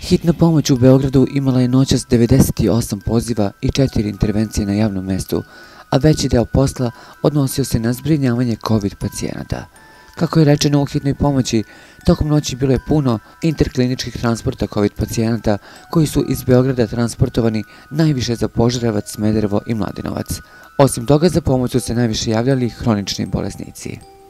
Hitna pomoć u Beogradu imala je noćas 98 poziva i 4 intervencije na javnom mestu, a veći deo posla odnosio se na zbrinjavanje COVID pacijenata. Kako je rečeno u hitnoj pomoći, tokom noći bilo je puno interkliničkih transporta COVID pacijenata koji su iz Beograda transportovani najviše za Požarevac, Smederevo i Mladenovac. Osim toga, za pomoć su se najviše javljali hronični bolesnici.